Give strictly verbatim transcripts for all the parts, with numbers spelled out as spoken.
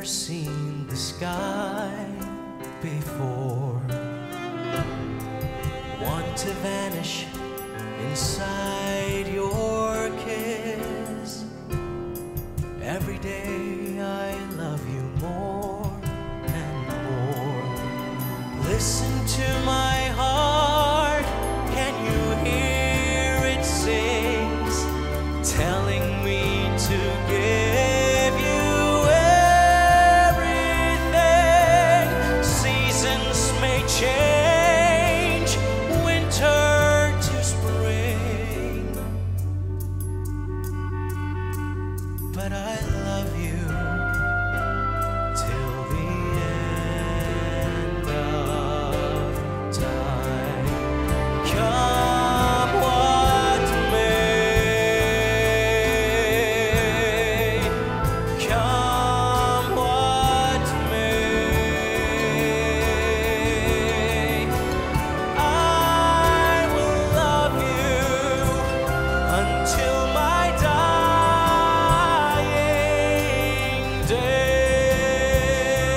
seen the sky before. Want to vanish inside your kiss. Every day I love you more and more. Listen to my heart, can you hear it sings, telling me to give you everything. Seasons may change, winter to spring, but I love you till the end of time. Come what may, come what may, I will love you until my dying day.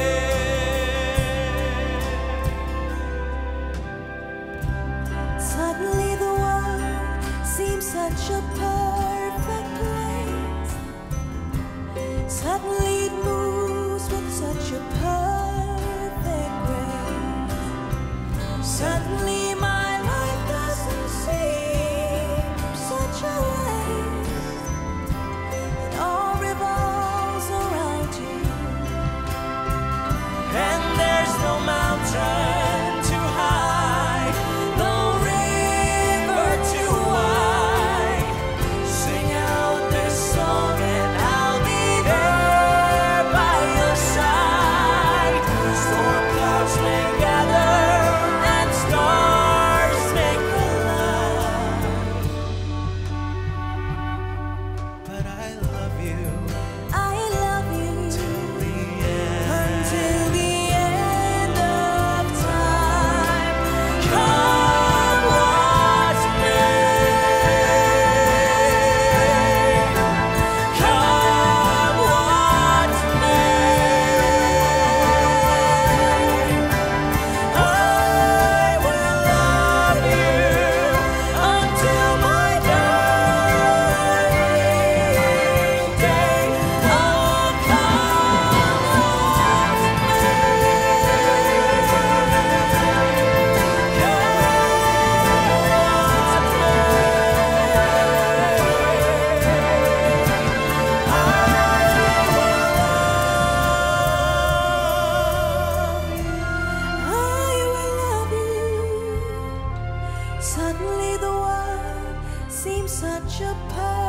Suddenly the world seems such a perfect place. Suddenly it moves with such a perfect grace. Suddenly my life doesn't seem such a waste. It all revolves around you, and there's no mountain too high, no river too wide. Sing out this song and I'll be there by your side. Storm clouds may gather and stars may collide, but I love you I love you till the end, until the end of time. Come what may, come what may, I will love you until my dying day. Oh, come what I will love you. Suddenly the world seems such a perfect